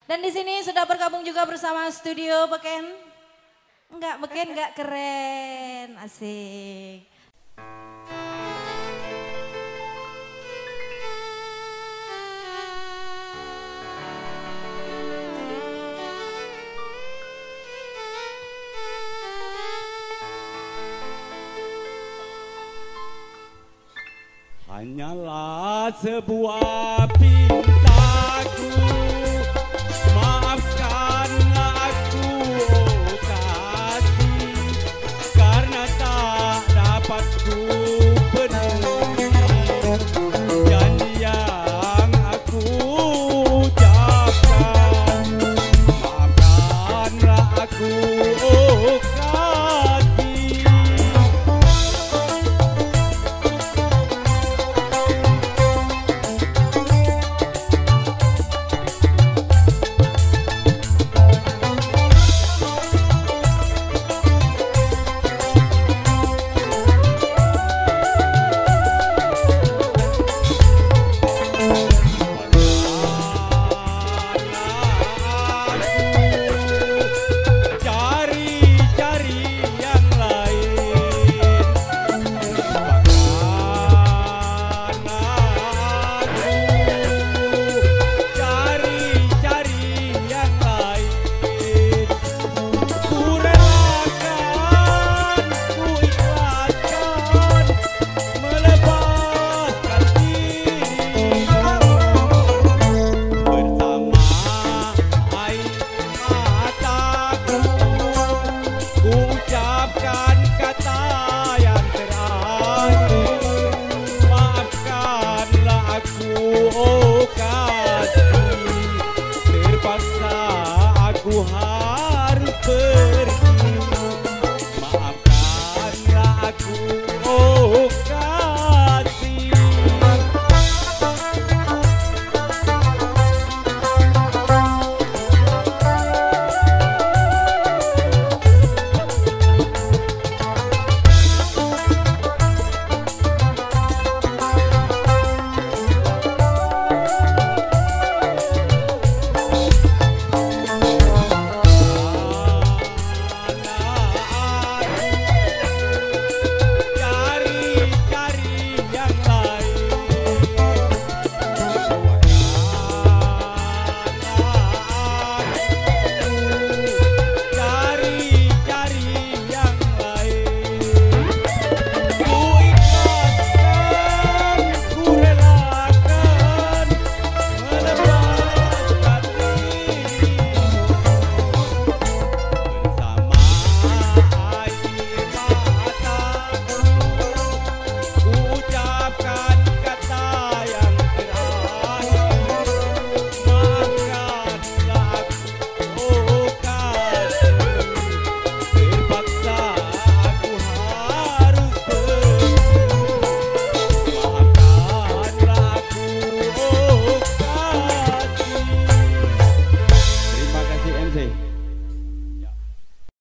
Dan di sini sudah bergabung juga bersama studio Beken. Enggak Beken, enggak keren, asik. Hanyalah sebuah pintaku, maafkanlah aku oh kasih, karena tak dapat ku penuhi janji yang aku ucapkan. Maafkanlah aku oh kasih. Ucapkan kata yang terakhir, maafkanlah aku oh kasih, terpaksa aku